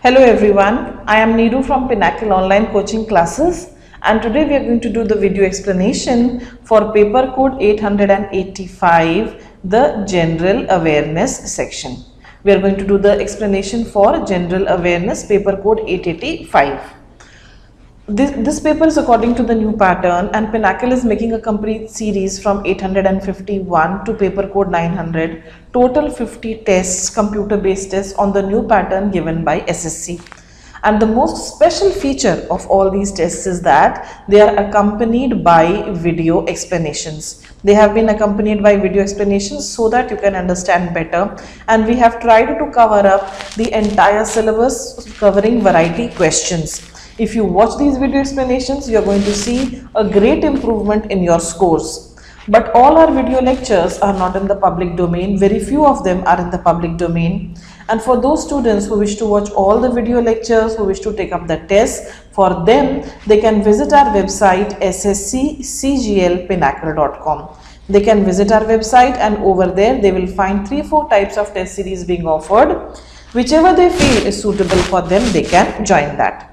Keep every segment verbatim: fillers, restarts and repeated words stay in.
Hello everyone, I am Neeru from Pinnacle Online Coaching Classes, and today we are going to do the video explanation for paper code eight hundred eighty-five, the general awareness section. We are going to do the explanation for general awareness paper code eight eighty-five. This, this paper is according to the new pattern, and Pinnacle is making a complete series from eight hundred fifty-one to paper code nine hundred, total fifty tests, computer based tests on the new pattern given by S S C. And the most special feature of all these tests is that they are accompanied by video explanations. They have been accompanied by video explanations so that you can understand better, and we have tried to cover up the entire syllabus covering variety questions. If you watch these video explanations, you are going to see a great improvement in your scores. But all our video lectures are not in the public domain. Very few of them are in the public domain. And for those students who wish to watch all the video lectures, who wish to take up the tests, for them, they can visit our website S S C C G L pinnacle dot com. They can visit our website, and over there they will find three, four types of test series being offered. Whichever they feel is suitable for them, they can join that.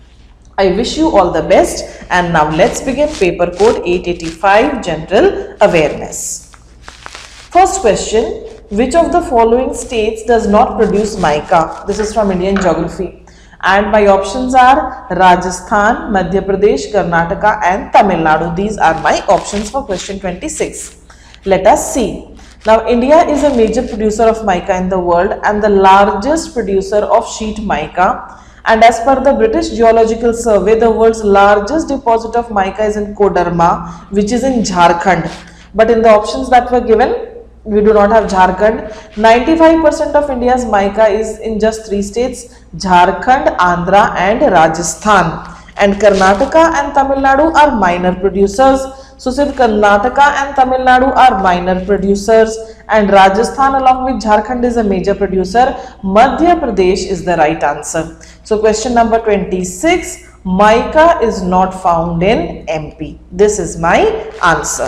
I wish you all the best, and now let's begin paper code eight eighty-five, general awareness. First question, which of the following states does not produce mica? This is from Indian Geography, and my options are Rajasthan, Madhya Pradesh, Karnataka and Tamil Nadu. These are my options for question twenty-six. Let us see. Now, India is a major producer of mica in the world and the largest producer of sheet mica. And as per the British Geological Survey, the world's largest deposit of mica is in Koderma, which is in Jharkhand. But in the options that were given, we do not have Jharkhand. ninety-five percent of India's mica is in just three states, Jharkhand, Andhra and Rajasthan. And Karnataka and Tamil Nadu are minor producers. So, since Karnataka and Tamil Nadu are minor producers and Rajasthan along with Jharkhand is a major producer, Madhya Pradesh is the right answer. So, question number twenty-six, mica is not found in M P. This is my answer.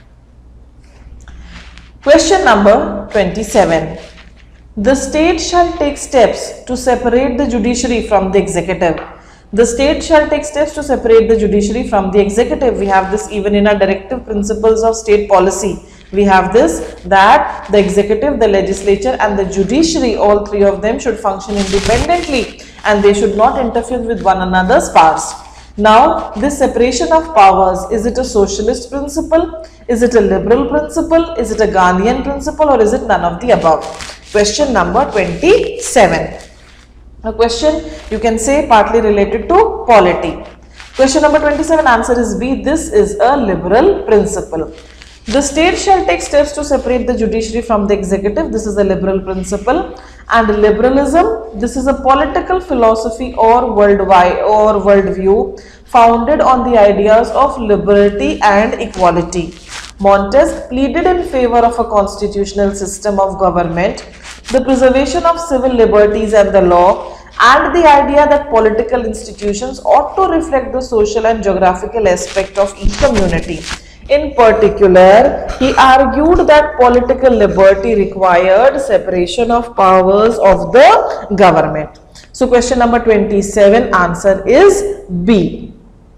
Question number twenty-seven. The state shall take steps to separate the judiciary from the executive. The state shall take steps to separate the judiciary from the executive. We have this even in our directive principles of state policy. We have this, that the executive, the legislature and the judiciary, all three of them should function independently and they should not interfere with one another's powers. Now, this separation of powers, is it a socialist principle? Is it a liberal principle? Is it a Gandhian principle, or is it none of the above? Question number twenty-seven. A question you can say partly related to polity. Question number twenty-seven, answer is B. This is a liberal principle. The state shall take steps to separate the judiciary from the executive. This is a liberal principle. And liberalism, this is a political philosophy or worldwide or worldview founded on the ideas of liberty and equality. Montesquieu pleaded in favor of a constitutional system of government, the preservation of civil liberties and the law, and the idea that political institutions ought to reflect the social and geographical aspect of each community. In particular, he argued that political liberty required separation of powers of the government. So, question number twenty-seven, answer is B.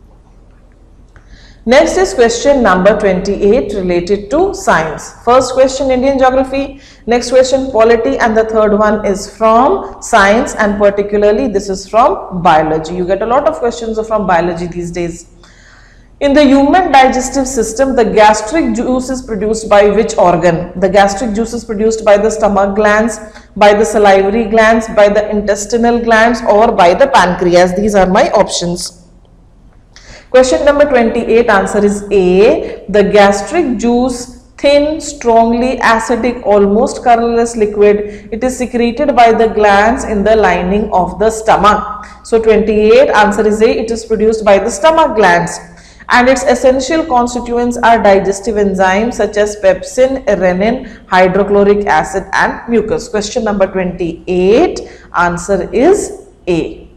Next is question number twenty-eight, related to science. First question Indian Geography, next question polity, and the third one is from science, and particularly this is from biology. You get a lot of questions from biology these days. In the human digestive system, the gastric juice is produced by which organ? The gastric juice is produced by the stomach glands, by the salivary glands, by the intestinal glands, or by the pancreas. These are my options. Question number twenty-eight, answer is A. The gastric juice, thin, strongly acidic, almost colorless liquid. It is secreted by the glands in the lining of the stomach. So, twenty-eight, answer is A. It is produced by the stomach glands. And its essential constituents are digestive enzymes such as pepsin, renin, hydrochloric acid and mucus. Question number twenty-eight, answer is A.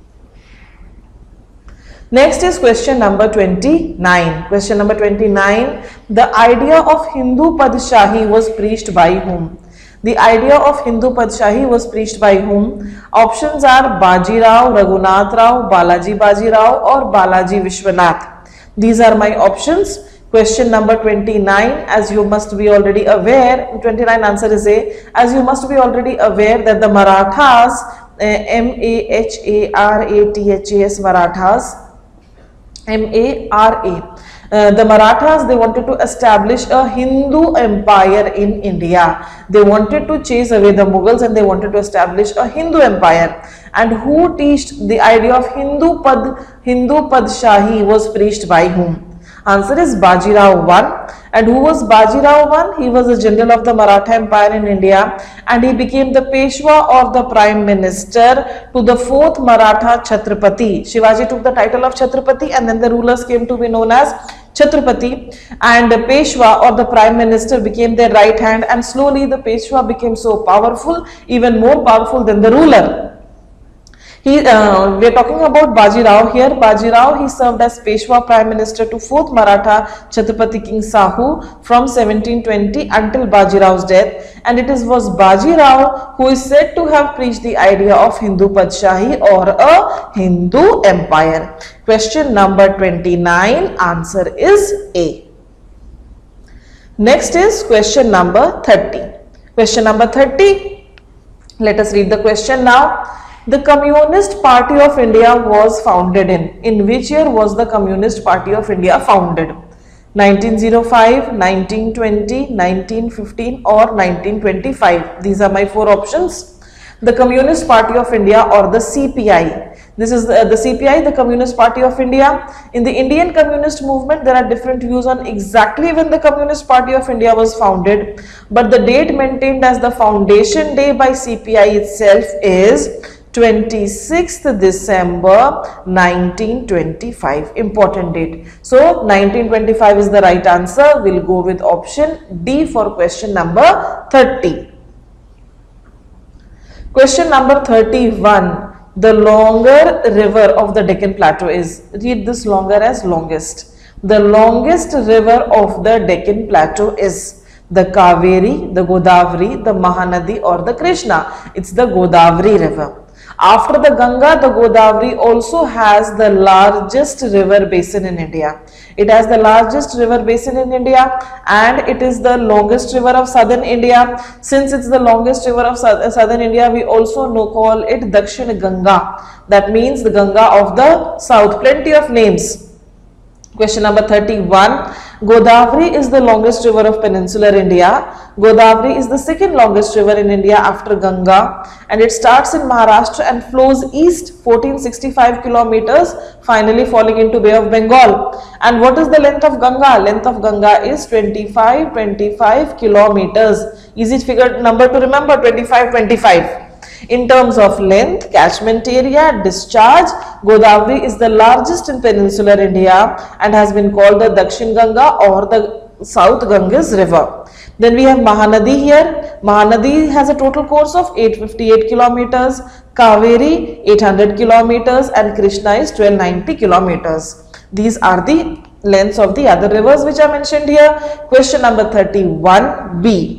Next is question number twenty-nine. Question number twenty-nine, the idea of Hindu Padishahi was preached by whom? The idea of Hindu Padshahi was preached by whom? Options are Baji Rao, Raghunath Rao, Balaji Baji Rao or Balaji Vishwanath. These are my options. Question number twenty-nine, as you must be already aware, twenty-nine answer is A, as you must be already aware that the Marathas, uh, M A H A R A T H A S, Marathas, M A R A, uh, the Marathas, they wanted to establish a Hindu empire in India. They wanted to chase away the Mughals and they wanted to establish a Hindu empire. And who teached the idea of Hindu Pad, Hindu Padshahi was preached by whom? Answer is Baji Rao I. And who was Baji Rao I? He was a general of the Maratha Empire in India and he became the Peshwa or the Prime Minister to the fourth Maratha Chhatrapati. Shivaji took the title of Chhatrapati and then the rulers came to be known as Chhatrapati, and the Peshwa or the Prime Minister became their right hand, and slowly the Peshwa became so powerful, even more powerful than the ruler. He, uh, we are talking about Baji Rao here. Baji Rao, he served as Peshwa Prime Minister to fourth Maratha Chhatrapati King Sahu from seventeen twenty until Baji Rao's death, and it is was Baji Rao who is said to have preached the idea of Hindu Padshahi or a Hindu empire. Question number twenty-nine, answer is A. Next is question number thirty. Question number thirty, let us read the question now. The Communist Party of India was founded in. In which year was the Communist Party of India founded? nineteen oh five, nineteen twenty, nineteen fifteen or nineteen twenty-five. These are my four options. The Communist Party of India or the C P I. This is the, the C P I, the Communist Party of India. In the Indian Communist Movement, there are different views on exactly when the Communist Party of India was founded. But the date maintained as the foundation day by C P I itself is twenty-sixth December nineteen twenty-five. Important date. So nineteen twenty-five is the right answer. We'll go with option D for question number thirty. Question number thirty-one. The longer river of the Deccan Plateau is, read this longer as longest. The longest river of the Deccan Plateau is the Kaveri, the Godavari, the Mahanadi or the Krishna. It's the Godavari river. After the Ganga, the Godavari also has the largest river basin in India. It has the largest river basin in India and it is the longest river of southern India. Since it's the longest river of southern India, we also know, call it Dakshin Ganga. That means the Ganga of the south. Plenty of names. Question number thirty-one. Godavari is the longest river of peninsular India. Godavari is the second longest river in India after Ganga, and it starts in Maharashtra and flows east fourteen sixty-five kilometers, finally falling into Bay of Bengal. And what is the length of Ganga? Length of Ganga is twenty-five twenty-five kilometers. Easy figure number to remember, twenty-five twenty-five. In terms of length, catchment area, discharge, Godavari is the largest in peninsular India and has been called the Dakshin Ganga or the South Ganges river. Then we have Mahanadi here. Mahanadi has a total course of eight hundred fifty-eight kilometers, Kaveri eight hundred kilometers and Krishna is twelve ninety kilometers. These are the lengths of the other rivers which are mentioned here. Question number thirty-one B.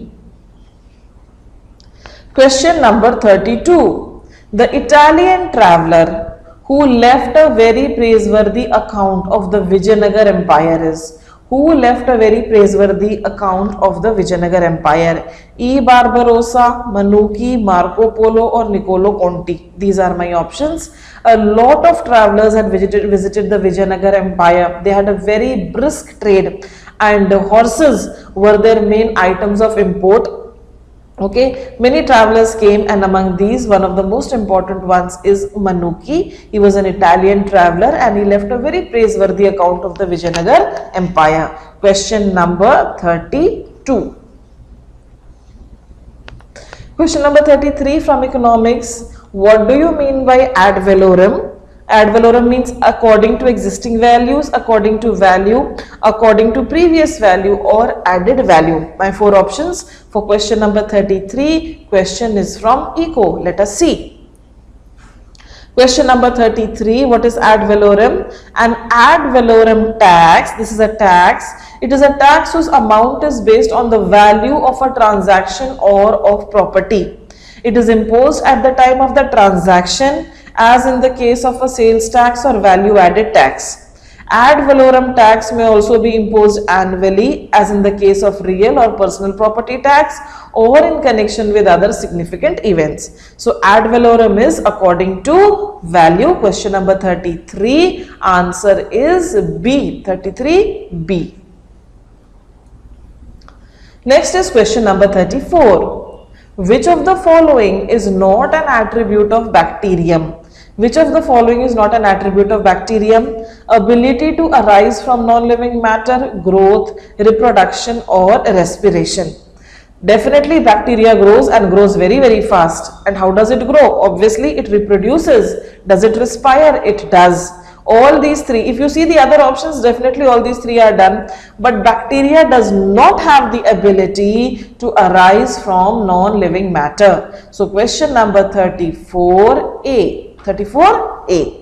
Question number thirty-two. The Italian traveller who left a very praiseworthy account of the Vijayanagar Empire is? Who left a very praiseworthy account of the Vijayanagar Empire? E. Barbarossa, Manuki, Marco Polo or Niccolo Conti. These are my options. A lot of travellers had visited, visited the Vijayanagar Empire. They had a very brisk trade and horses were their main items of import. Okay, many travelers came and among these one of the most important ones is Manuki. He was an Italian traveler and he left a very praiseworthy account of the Vijayanagar Empire. Question number thirty-two. Question number thirty-three from economics. What do you mean by ad valorem? Ad valorem means according to existing values, according to value, according to previous value or added value. My four options for question number thirty-three. Question is from Eco. Let us see. Question number thirty-three, what is ad valorem? An ad valorem tax, this is a tax. It is a tax whose amount is based on the value of a transaction or of property. It is imposed at the time of the transaction, as in the case of a sales tax or value added tax. Ad valorem tax may also be imposed annually, as in the case of real or personal property tax, or in connection with other significant events. So ad valorem is according to value. Question number thirty-three, answer is B, thirty-three B. Next is question number thirty-four. Which of the following is not an attribute of bacterium? Which of the following is not an attribute of bacterium? Ability to arise from non-living matter, growth, reproduction, or respiration. Definitely bacteria grows and grows very very fast. And how does it grow? Obviously it reproduces. Does it respire? It does. All these three, if you see the other options, definitely all these three are done. But bacteria does not have the ability to arise from non-living matter. So question number thirty-four A. thirty-four A.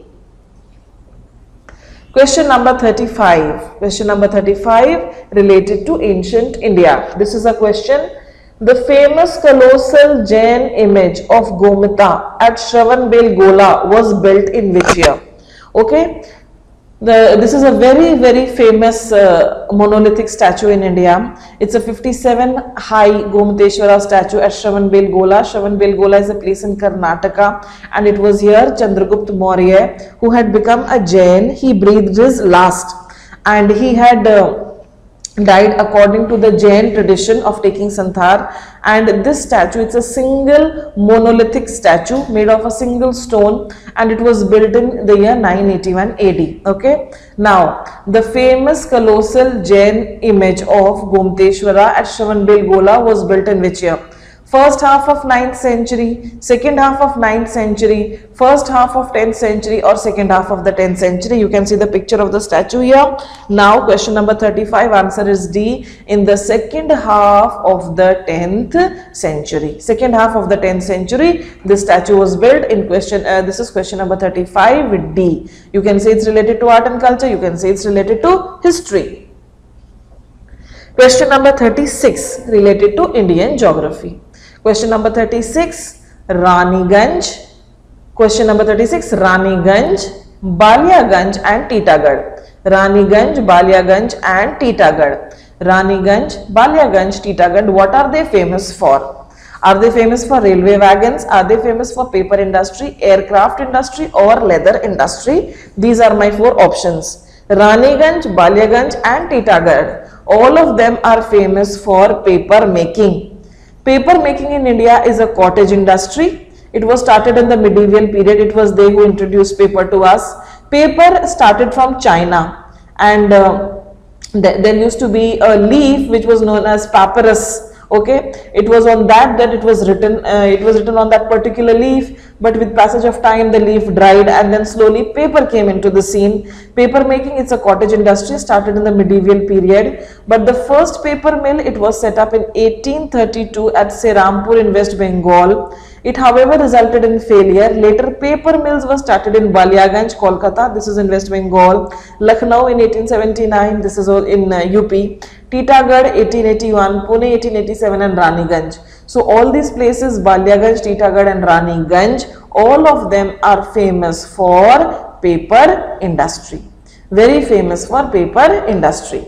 Question number thirty-five. Question number thirty-five related to ancient India. This is a question. The famous colossal Jain image of Gomita at Shravanbelgola was built in which year? Okay. The, this is a very very famous uh, monolithic statue in India. It's a fifty-seven high Gomateshwara statue at Shravanbelgola. Shravanbelgola is a place in Karnataka, and it was here Chandragupta Maurya, who had become a Jain, he breathed his last, and he had uh, died according to the Jain tradition of taking santhar. And this statue, it's a single monolithic statue made of a single stone, and it was built in the year nine eighty-one A D. Okay. Now, the famous colossal Jain image of Gomateshwara at Shravanbelgola was built in which year? First half of ninth century, second half of ninth century, first half of tenth century, or second half of the tenth century. You can see the picture of the statue here. Now question number thirty-five, answer is D, in the second half of the tenth century. Second half of the tenth century, this statue was built in question, uh, this is question number thirty-five with D. You can say it's related to art and culture, you can say it's related to history. Question number thirty-six related to Indian geography. Question number thirty-six, Raniganj. Question number thirty-six, Raniganj, Baliaganj and Titagarh. Raniganj, Baliaganj and Titagarh. Raniganj, Baliaganj, Titagarh, what are they famous for? Are they famous for railway wagons? Are they famous for paper industry, aircraft industry, or leather industry? These are my four options. Raniganj, Baliaganj and Titagarh. All of them are famous for paper making. Paper making in India is a cottage industry. It was started in the medieval period. It was they who introduced paper to us. Paper started from China, and uh, th there used to be a leaf which was known as papyrus. Okay, it was on that that it was written. Uh, it was written on that particular leaf. But with passage of time, the leaf dried, and then slowly paper came into the scene. Paper making, it's a cottage industry, started in the medieval period. But the first paper mill, it was set up in eighteen thirty-two at Serampur in West Bengal. It however resulted in failure. Later paper mills were started in Baliaganj, Kolkata, this is in West Bengal. Lucknow in eighteen seventy-nine, this is in uh, U P. Titagarh eighteen eighty-one, Pune eighteen eighty-seven and Raniganj. So all these places, Baliaganj, Titagarh and Raniganj, all of them are famous for paper industry. Very famous for paper industry.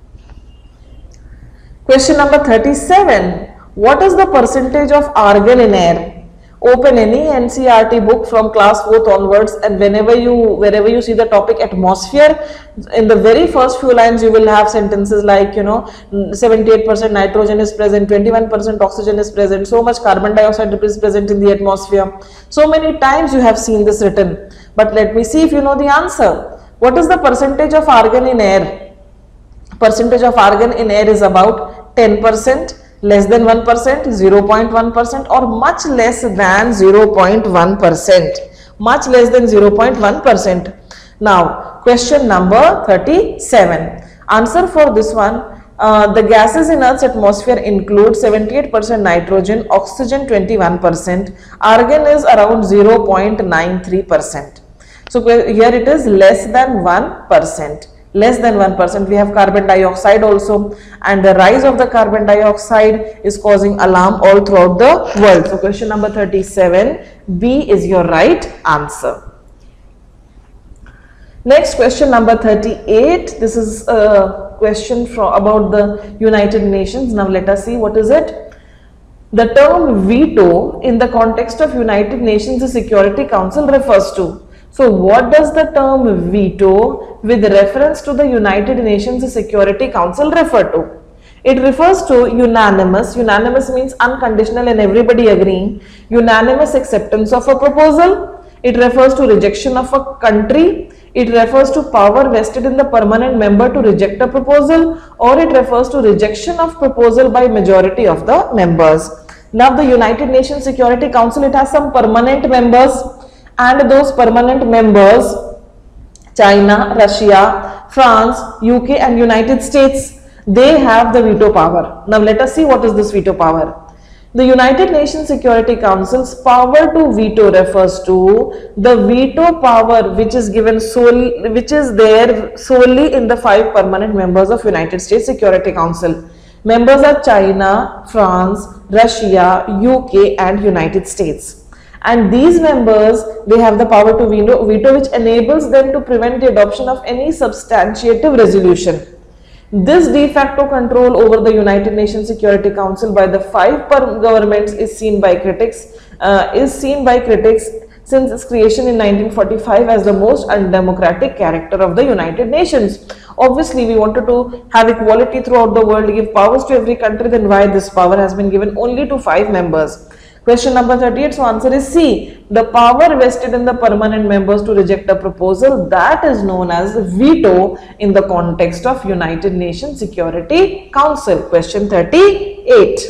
Question number thirty-seven. What is the percentage of argon in air? Open any N C E R T book from class fourth onwards, and whenever you wherever you see the topic atmosphere, in the very first few lines you will have sentences like, you know, seventy-eight percent nitrogen is present, twenty-one percent oxygen is present, so much carbon dioxide is present in the atmosphere. So many times you have seen this written. But let me see if you know the answer. What is the percentage of argon in air? Percentage of argon in air is about ten percent. Less than one percent, zero point one percent, or much less than zero point one percent. Much less than zero point one percent. Now, question number thirty-seven. Answer for this one, Uh, the gases in Earth's atmosphere include seventy-eight percent nitrogen, oxygen twenty-one percent, argon is around zero point nine three percent. So here it is less than one percent. Less than one percent. We have carbon dioxide also, and the rise of the carbon dioxide is causing alarm all throughout the world. So question number thirty-seven, B is your right answer. Next, question number thirty-eight. This is a question from about the United Nations. Now let us see what is it. The term veto in the context of United Nations Security Council refers to. So what does the term veto with reference to the United Nations Security Council refer to? It refers to unanimous. Unanimous means unconditional and everybody agreeing. Unanimous acceptance of a proposal. It refers to rejection of a country. It refers to power vested in the permanent member to reject a proposal, or it refers to rejection of proposal by majority of the members. Now the United Nations Security Council, it has some permanent members, and those permanent members, China, Russia, France, U K and United States, they have the veto power. Now let us see what is this veto power. The United Nations Security Council's power to veto refers to the veto power which is given solely, which is there solely in the five permanent members of United States Security Council. Members are China, France, Russia, U K and United States. And these members, they have the power to veto, veto which enables them to prevent the adoption of any substantive resolution. This de facto control over the United Nations Security Council by the five governments is seen by critics, uh, is seen by critics since its creation in nineteen forty-five as the most undemocratic character of the United Nations. Obviously, we wanted to have equality throughout the world, give powers to every country, then why this power has been given only to five members? Question number thirty-eight, so answer is C. The power vested in the permanent members to reject a proposal, that is known as veto in the context of United Nations Security Council. Question thirty-eight.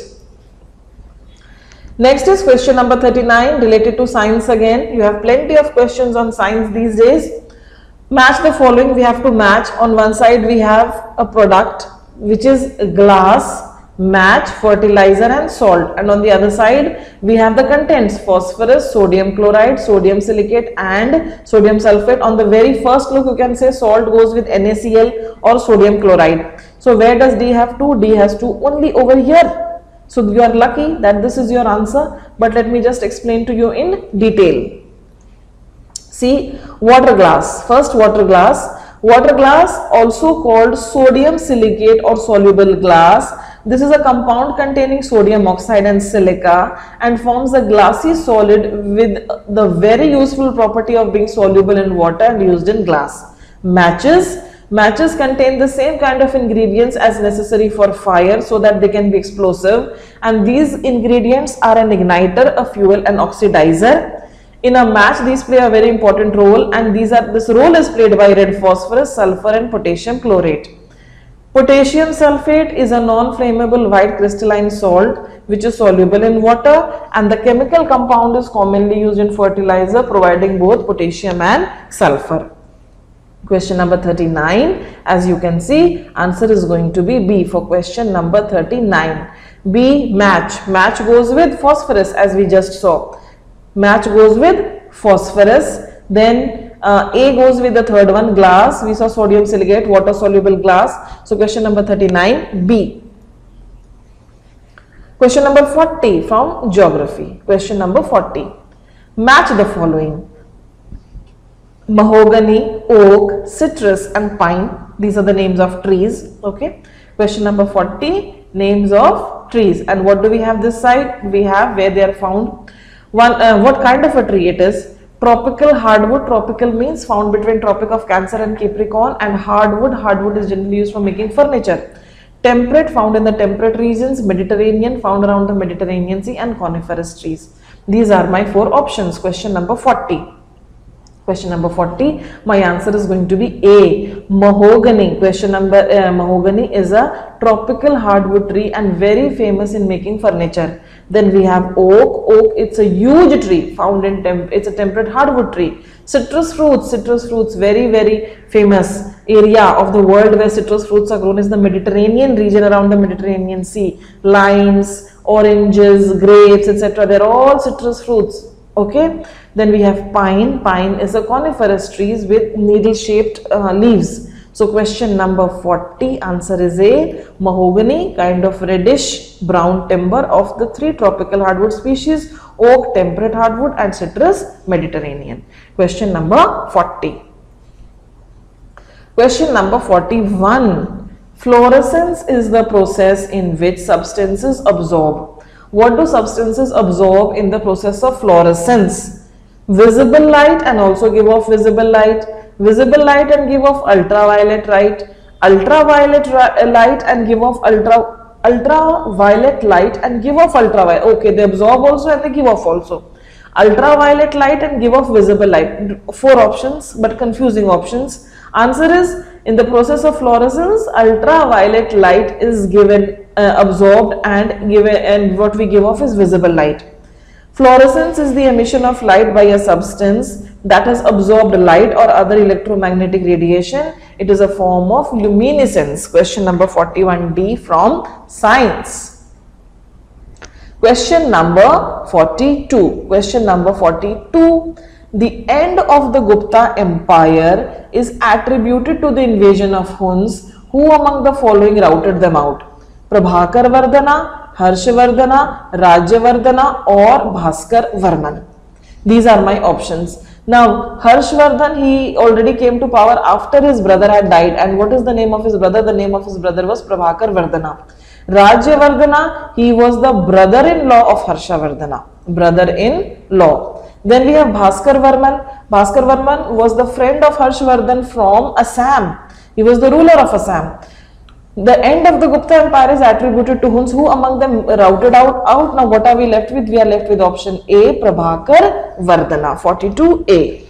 Next is question number thirty-nine, related to science again. You have plenty of questions on science these days. Match the following. We have to match. On one side we have a product which is glass, match, fertilizer and salt, and on the other side we have the contents: phosphorus, sodium chloride, sodium silicate and sodium sulfate. On the very first look you can say salt goes with NaCl or sodium chloride. So where does D have two? D has two only over here. So you are lucky that this is your answer, but let me just explain to you in detail. See, water glass. First, water glass. Water glass, also called sodium silicate or soluble glass. This is a compound containing sodium oxide and silica and forms a glassy solid with the very useful property of being soluble in water and used in glass. Matches. Matches contain the same kind of ingredients as necessary for fire so that they can be explosive, and these ingredients are an igniter, a fuel and oxidizer. In a match, these play a very important role, and these are this role is played by red phosphorus, sulfur and potassium chlorate. Potassium sulfate is a non-flammable white crystalline salt which is soluble in water, and the chemical compound is commonly used in fertilizer, providing both potassium and sulfur. Question number thirty-nine, as you can see, answer is going to be B for question number thirty-nine. B, match. Match goes with phosphorus, as we just saw. Match goes with phosphorus. Then uh, A goes with the third one, glass. We saw sodium silicate, water soluble glass. So question number thirty-nine, B. Question number forty from geography. Question number forty. Match the following: mahogany, oak, citrus and pine. These are the names of trees. Okay. Question number forty, names of trees. And what do we have this side? We have where they are found. One, uh, what kind of a tree it is? Tropical hardwood. Tropical means found between Tropic of Cancer and Capricorn, and hardwood. Hardwood is generally used for making furniture. Temperate, found in the temperate regions. Mediterranean, found around the Mediterranean Sea, and coniferous trees. These are my four options. Question number forty. Question number forty, my answer is going to be A, mahogany. Question number, uh, mahogany is a tropical hardwood tree and very famous in making furniture. Then we have oak. Oak, it's a huge tree found in, temp it's a temperate hardwood tree. Citrus fruits, citrus fruits, very, very famous area of the world where citrus fruits are grown is the Mediterranean region around the Mediterranean Sea. Limes, oranges, grapes, et cetera. They're all citrus fruits. Okay. Then we have pine. Pine is a coniferous trees with needle-shaped uh, leaves. So question number forty, answer is A, mahogany, kind of reddish brown timber of the three tropical hardwood species, oak, temperate hardwood, and citrus, Mediterranean. Question number forty. Question number forty-one, fluorescence is the process in which substances absorb. What do substances absorb in the process of fluorescence? Visible light and also give off visible light, visible light and give off ultraviolet light, ultraviolet light and give off ultra ultraviolet light and give off ultraviolet. Okay, they absorb also and they give off also. Ultraviolet light and give off visible light. Four options, but confusing options. Answer is, in the process of fluorescence, ultraviolet light is given, uh, absorbed and given, and what we give off is visible light. Fluorescence is the emission of light by a substance that has absorbed light or other electromagnetic radiation. It is a form of luminescence. Question number forty-one D from science. Question number forty-two. Question number forty-two. The end of the Gupta Empire is attributed to the invasion of Huns. Who among the following routed them out? Prabhakar Vardhana, Harshvardhana, Rajyavardhana, or Bhaskar Varman. These are my options. Now, Harshvardhan, he already came to power after his brother had died. And what is the name of his brother? The name of his brother was Prabhakar Vardhana. Rajyavardhana, he was the brother-in-law of Harshavardhana. Brother-in-law. Then we have Bhaskar Varman. Bhaskar Varman was the friend of Harshvardhan from Assam. He was the ruler of Assam. The end of the Gupta Empire is attributed to Huns. Who among them routed out? out? Now what are we left with? We are left with option A, Prabhakar Vardhana. forty-two A.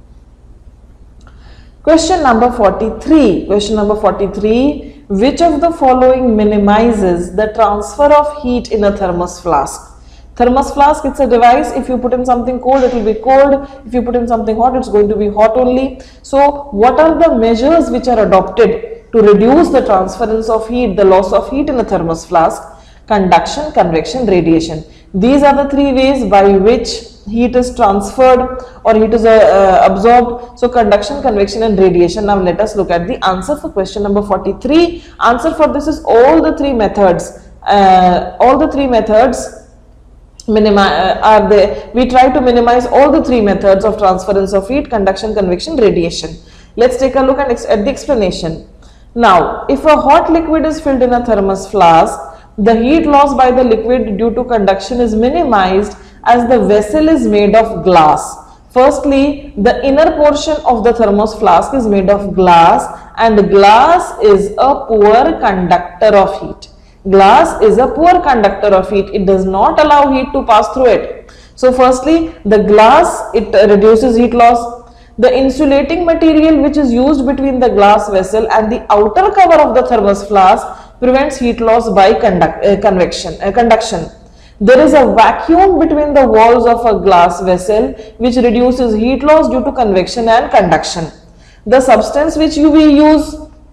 Question number forty-three. Question number forty-three. Which of the following minimizes the transfer of heat in a thermos flask? Thermos flask, it's a device. If you put in something cold, it will be cold. If you put in something hot, it's going to be hot only. So what are the measures which are adopted to reduce the transference of heat, the loss of heat in a thermos flask? Conduction, convection, radiation. These are the three ways by which heat is transferred or heat is uh, uh, absorbed. So conduction, convection, and radiation. Now let us look at the answer for question number forty-three. Answer for this is all the three methods. Uh, all the three methods minimize uh, are there. We try to minimize all the three methods of transference of heat: conduction, convection, radiation. Let's take a look at, at the explanation. Now, if a hot liquid is filled in a thermos flask, the heat lost by the liquid due to conduction is minimized as the vessel is made of glass. Firstly, the inner portion of the thermos flask is made of glass, and glass is a poor conductor of heat. Glass is a poor conductor of heat. It does not allow heat to pass through it. So firstly, the glass, it reduces heat loss. The insulating material which is used between the glass vessel and the outer cover of the thermos flask prevents heat loss by conduct, uh, convection, uh, conduction. There is a vacuum between the walls of a glass vessel which reduces heat loss due to convection and conduction. The substance which you will use,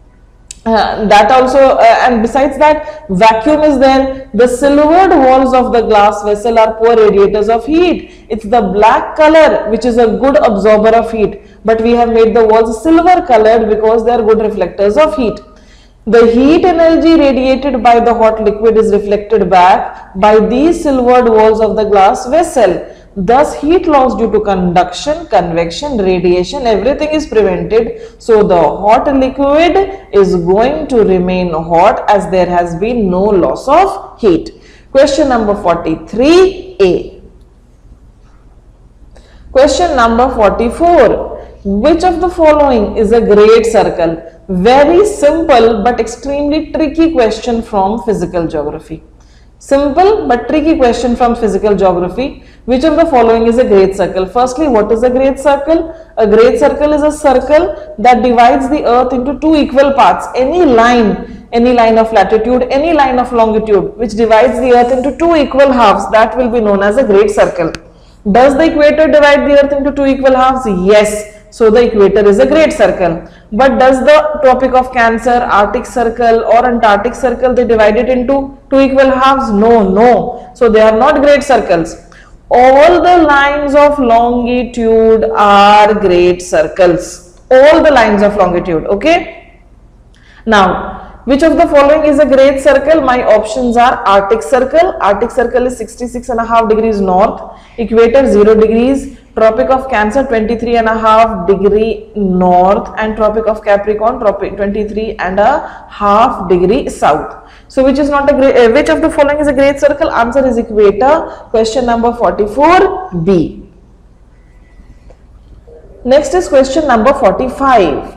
uh, that also, uh, and besides that, vacuum is there. The silvered walls of the glass vessel are poor radiators of heat. It's the black color which is a good absorber of heat, but we have made the walls silver colored because they are good reflectors of heat. The heat energy radiated by the hot liquid is reflected back by these silvered walls of the glass vessel. Thus, heat loss due to conduction, convection, radiation, everything is prevented. So, the hot liquid is going to remain hot as there has been no loss of heat. Question number forty-three A. Question number forty-four. Which of the following is a great circle? Very simple but extremely tricky question from physical geography. Simple but tricky question from physical geography. Which of the following is a great circle? Firstly, what is a great circle? A great circle is a circle that divides the earth into two equal parts. Any line, any line of latitude, any line of longitude which divides the earth into two equal halves, that will be known as a great circle. Does the equator divide the earth into two equal halves? Yes. So the equator is a great circle. But does the Tropic of Cancer, Arctic Circle or Antarctic Circle, they divide it into two equal halves? No, no. So they are not great circles. All the lines of longitude are great circles. All the lines of longitude, okay? Now, which of the following is a great circle? My options are Arctic Circle. Arctic Circle is sixty-six and a half degrees north, equator zero degrees, Tropic of Cancer twenty-three and a half degree north, and Tropic of Capricorn twenty-three and a half degree south. So which is not a great, uh, which of the following is a great circle? Answer is equator. Question number forty-four, B. Next is question number forty-five.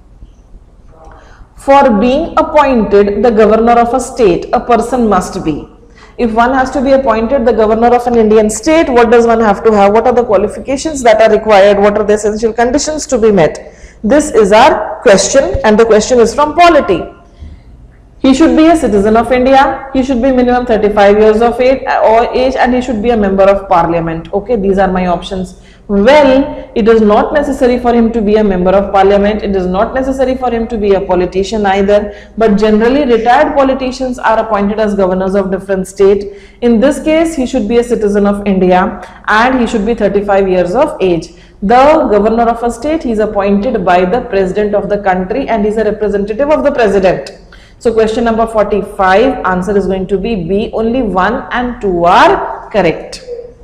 For being appointed the governor of a state, a person must be. If one has to be appointed the governor of an Indian state, what does one have to have? What are the qualifications that are required? What are the essential conditions to be met? This is our question, and the question is from polity. He should be a citizen of India, he should be minimum thirty-five years of age, or age and he should be a member of parliament. Okay, these are my options. Well, it is not necessary for him to be a member of parliament, it is not necessary for him to be a politician either, but generally retired politicians are appointed as governors of different states. In this case, he should be a citizen of India and he should be thirty-five years of age. The governor of a state, he is appointed by the president of the country and he is a representative of the president. So question number forty-five, answer is going to be B. Only one and two are correct.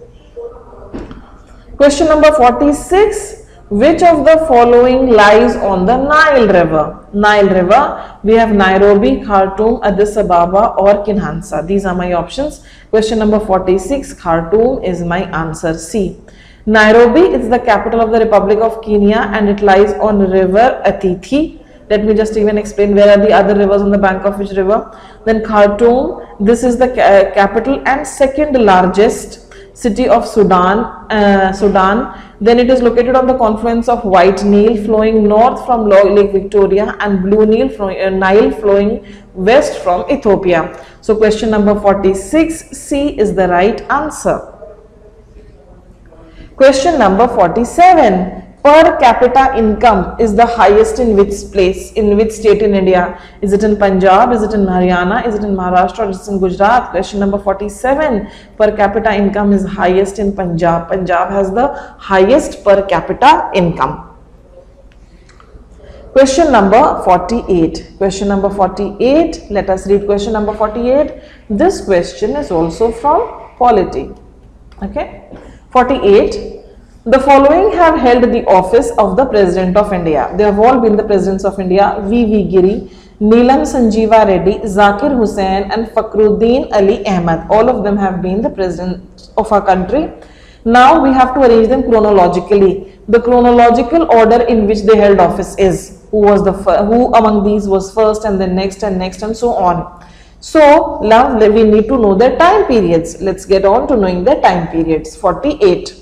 Question number forty-six, which of the following lies on the Nile River? Nile River, we have Nairobi, Khartoum, Addis Ababa or Kinshasa. These are my options. Question number forty-six, Khartoum is my answer, C. Nairobi is the capital of the Republic of Kenya and it lies on river Atithi. Let me just even explain where are the other rivers on the bank of which river. Then Khartoum, this is the ca capital and second largest city of Sudan, uh, Sudan. Then it is located on the confluence of White Nile flowing north from Lake Victoria and Blue Nile flowing, uh, Nile flowing west from Ethiopia. So question number forty-six, C is the right answer. Question number forty-seven. Per capita income is the highest in which place, in which state in India? Is it in Punjab, is it in Haryana, is it in Maharashtra, or is it in Gujarat? Question number forty-seven. Per capita income is highest in Punjab. Punjab has the highest per capita income. Question number forty-eight. Question number forty-eight. Let us read question number forty-eight. This question is also from polity. Okay. forty-eight. The following have held the office of the President of India. They have all been the Presidents of India: V V Giri, Neelam Sanjeeva Reddy, Zakir Hussain and Fakhruddin Ali Ahmed. All of them have been the President of our country. Now we have to arrange them chronologically. The chronological order in which they held office is who was the who among these was first and then next and next and so on. So now we need to know their time periods. Let's get on to knowing their time periods. forty-eight.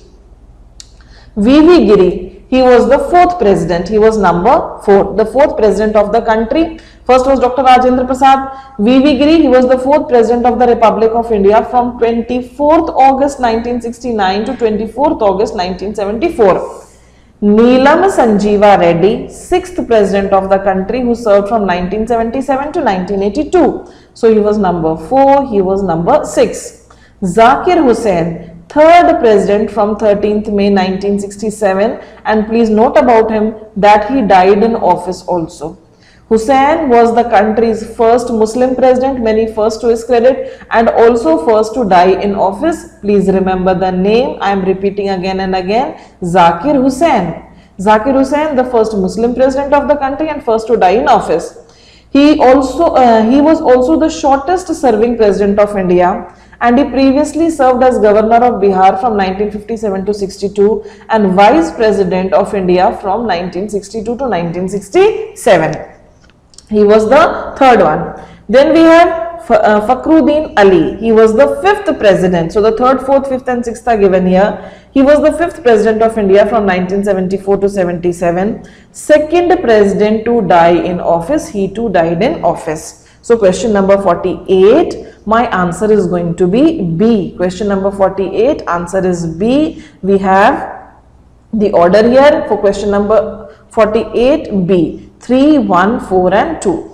V V Giri, he was the fourth president, he was number four, the fourth president of the country. First was Doctor Rajendra Prasad. V V Giri, he was the fourth president of the Republic of India from twenty-fourth August nineteen sixty-nine to twenty-fourth August nineteen seventy-four. Neelam Sanjeeva Reddy, sixth president of the country, who served from nineteen seventy-seven to nineteen eighty-two. So he was number four, he was number six. Zakir Hussain, third president from thirteenth May nineteen sixty-seven, and please note about him that he died in office also. Hussain was the country's first Muslim president, many first to his credit, and also first to die in office. Please remember the name, I am repeating again and again, Zakir Hussain. Zakir Hussain, the first Muslim president of the country and first to die in office. He also uh, he was also the shortest serving president of India, and he previously served as governor of Bihar from nineteen fifty-seven to sixty-two and vice president of India from nineteen sixty-two to nineteen sixty-seven. He was the third one. Then we have uh, Fakhruddin Ali. He was the fifth president. So the third, fourth, fifth and sixth are given here. He was the fifth president of India from nineteen seventy-four to seventy-seven. Second president to die in office. He too died in office. So question number forty-eight, my answer is going to be B. Question number forty-eight, answer is B. We have the order here for question number forty-eight, B. three, one, four and two.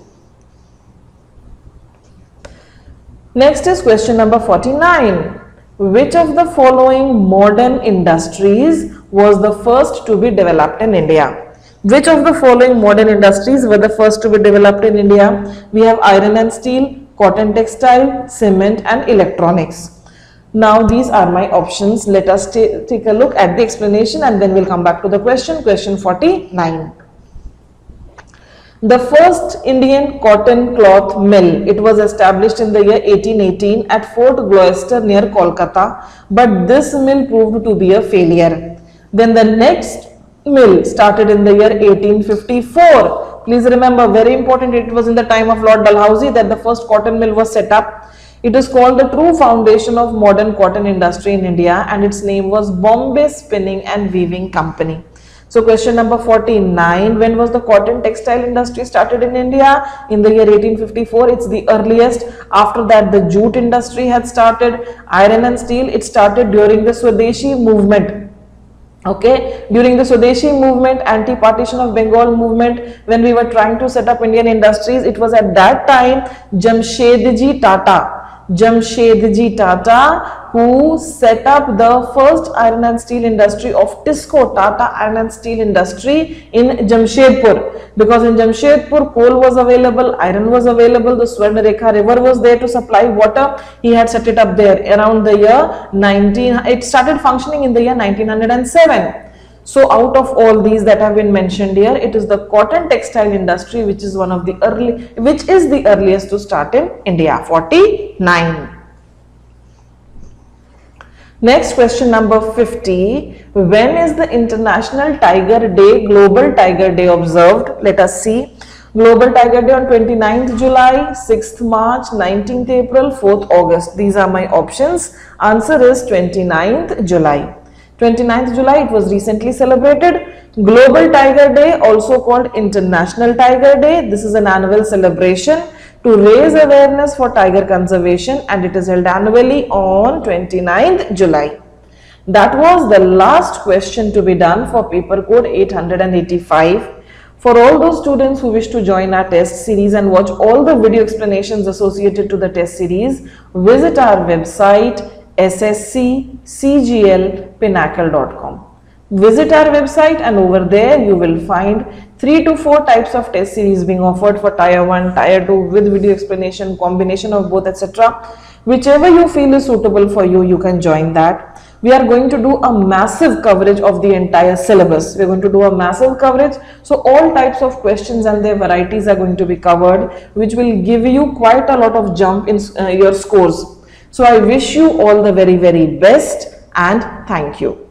Next is question number forty-nine. Which of the following modern industries was the first to be developed in India? Which of the following modern industries were the first to be developed in India? We have iron and steel, cotton textile, cement and electronics. Now these are my options. Let us take a look at the explanation and then we'll come back to the question. Question forty-nine. The first Indian cotton cloth mill, it was established in the year eighteen eighteen at Fort Gloucester near Kolkata, but this mill proved to be a failure. Then the next mill started in the year eighteen fifty-four. Please remember, very important, it was in the time of Lord Dalhousie that the first cotton mill was set up. It is called the true foundation of modern cotton industry in India and its name was Bombay Spinning and Weaving Company. So question number forty-nine, when was the cotton textile industry started in India? In the year eighteen fifty-four, it's the earliest. After that, the jute industry had started. Iron and steel, it started during the Swadeshi movement. Okay, during the Swadeshi movement, anti-partition of Bengal movement, when we were trying to set up Indian industries, it was at that time Jamshedji Tata. Jamshedji Tata who set up the first iron and steel industry of Tisco Tata Iron and Steel Industry in Jamshedpur, because in Jamshedpur coal was available, iron was available, the Swarnarekha river was there to supply water. He had set it up there around the year nineteen, it started functioning in the year nineteen oh seven. So out of all these that have been mentioned here, it is the cotton textile industry which is one of the early, which is the earliest to start in India. forty-nine. Next question number fifty. When is the International Tiger Day, Global Tiger Day observed? Let us see. Global Tiger Day on twenty-ninth July, sixth March, nineteenth April, fourth August. These are my options. Answer is twenty-ninth July. twenty-ninth July, it was recently celebrated. Global Tiger Day, also called International Tiger Day. This is an annual celebration to raise awareness for tiger conservation and it is held annually on twenty-ninth July. That was the last question to be done for paper code eight hundred eighty-five. For all those students who wish to join our test series and watch all the video explanations associated to the test series, visit our website S S C C G L pinnacle dot com. Visit our website and over there you will find three to four types of test series being offered for tier one, tier two with video explanation, combination of both, et cetera. Whichever you feel is suitable for you, you can join that. We are going to do a massive coverage of the entire syllabus. We are going to do a massive coverage. So all types of questions and their varieties are going to be covered, which will give you quite a lot of jump in uh, your scores. So I wish you all the very, very best and thank you.